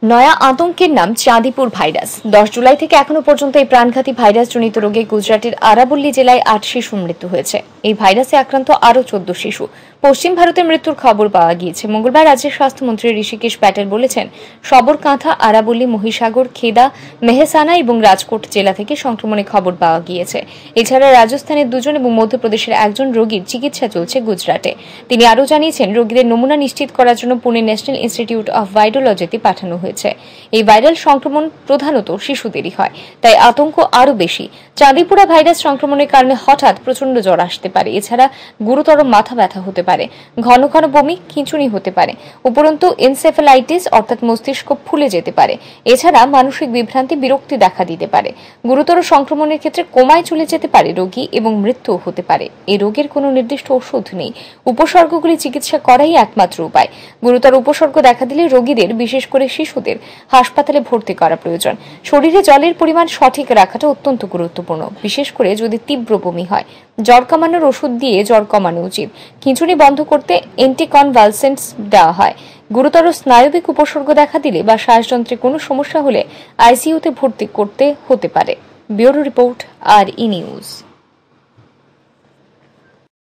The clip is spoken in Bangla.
নয়া আতঙ্কের নাম চাঁদিপুর ভাইরাস। 10 জুলাই থেকে এখনো পর্যন্ত এই প্রাণঘাতী ভাইরাস জনিত রোগে গুজরাটের আরাবল্লী জেলায় 8 শিশুর মৃত্যু হয়েছে। এই ভাইরাসে আক্রান্ত আরও 14 শিশু। পশ্চিম ভারতে মৃত্যুর খবর পাওয়া গিয়েছে। মঙ্গলবার রাজ্যের স্বাস্থ্যমন্ত্রী ঋষিকেশ প্যাটেল বলেছেন, সবরকাঁথা, আরাবল্লী, মহিসাগর, খেদা, মেহসানা এবং রাজকোট জেলা থেকে সংক্রমণের খবর পাওয়া গিয়েছে। এছাড়া রাজস্থানের 2 জন এবং মধ্যপ্রদেশের 1 জন রোগীর চিকিৎসা চলছে গুজরাটে। তিনি আরও জানিয়েছেন, রোগীদের নমুনা নিশ্চিত করার জন্য পুনে ন্যাশনাল ইনস্টিটিউট অফ ভাইরোলজিতে পাঠানো হয়েছে। এই ভাইরাল সংক্রমণ প্রধানত শিশুদেরই হয়, তাই আতঙ্ক আরও বেশি। চাঁদিপুরা ভাইরাস সংক্রমণের কারণে হঠাৎ প্রচন্ড জ্বর আসতে পারে। এছাড়া গুরুতর মাথা ব্যথা হতে পারে, ঘন ঘন বমি, খিঁচুনি হতে পারে। উপরন্তু এনসেফ্যালাইটিস অর্থাৎ মস্তিষ্ক ফুলে যেতে পারে। এছাড়া মানসিক বিভ্রান্তি, বিরক্তি দেখা দিতে পারে। গুরুতর সংক্রমণের ক্ষেত্রে কোমায় চলে যেতে পারে রোগী এবং মৃত্যুও হতে পারে। এই রোগের কোনো নির্দিষ্ট ওষুধ নেই। উপসর্গগুলি চিকিৎসা করাই একমাত্র উপায়। গুরুতর উপসর্গ দেখা দিলে রোগীদের, বিশেষ করে শিশুদের, হাসপাতালে ভর্তি করা প্রয়োজন। শরীরে জলের পরিমাণ সঠিক রাখাটা অত্যন্ত গুরুত্বপূর্ণ, বিশেষ করে যদি তীব্র বমি হয়। জ্বর কমানোর ওষুধ দিয়ে জ্বর কমানো উচিত। খিঁচুনি বন্ধ করতে অ্যান্টিকনভালসেন্টস দেওয়া হয়। গুরুতর স্নায়বিক উপসর্গ দেখা দিলে বা শ্বাসযন্ত্রে কোনো সমস্যা হলে আইসিইউতে ভর্তি করতে হতে পারে। ব্যুরো রিপোর্ট, আর ই নিউজ।